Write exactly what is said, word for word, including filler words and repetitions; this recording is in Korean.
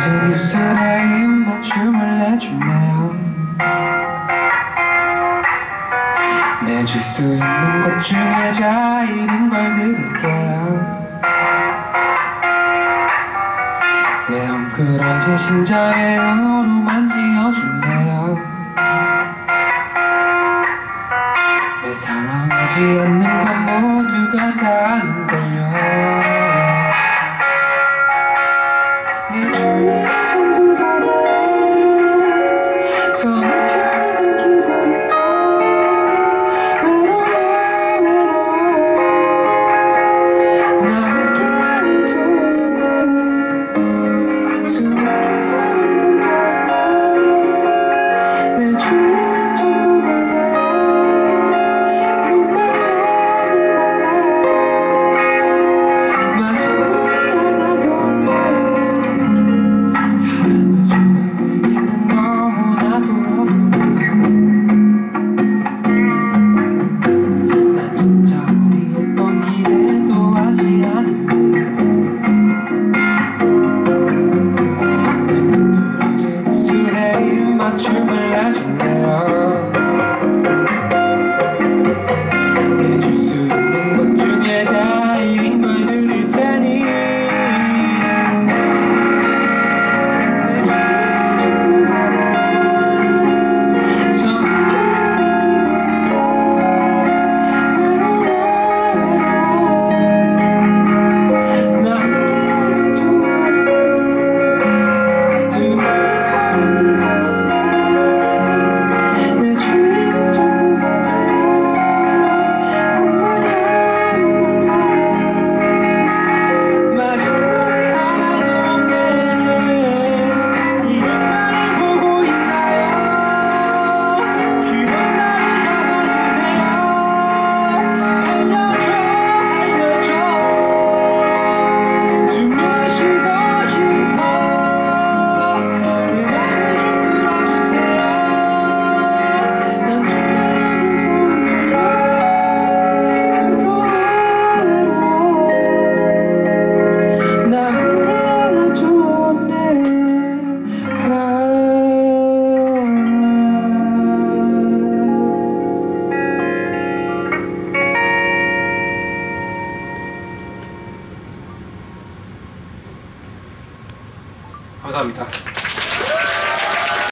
삐뚤어진 입술에 입맞춤을 내줄래요. 내줄 수 있는 것 중에 자일인 걸 드릴게요. 내 헝클어진 심장에 어루만 지어줄래요. 내 사랑하지 않는 건 모두가 다 아는걸요. 내 주위가 전부 바다에 섬을 표현한 기분이야. 외로워 외로워 나 함께 안 해도 돼. 수많은 사람들 곁에 내 주위는 전부 바다에 목말라 목말라 마실 물이 하나도 없네. 사랑을 주는 얘기는 너무나도 어려워. 난 진짜로 했던 기대도 하지 않을래. 내 삐뚤어진 입술에 입맞춤을 놔줄래요. 내줄 수 있는 것 중에 자일인 걸 드릴 테니. 내 주위가 전부 바다에 섬을 표현한 기분이야. 외로워 외로워 나 함께 안 해도 돼. 수많은 사람들 곁에 내 주위는 전부 바다야. 목말라 목말라 마실 물이 하나도 없네. 이런 나를 보고 있나요? 그런 나를 잡아주세요. 살려줘 살려줘 숨을 쉬고 싶어. 내 말을 좀 들어주세요. 난 정말로 무서운 걸요. 외로워 외로워 나 함께 안아줘 내. 감사합니다.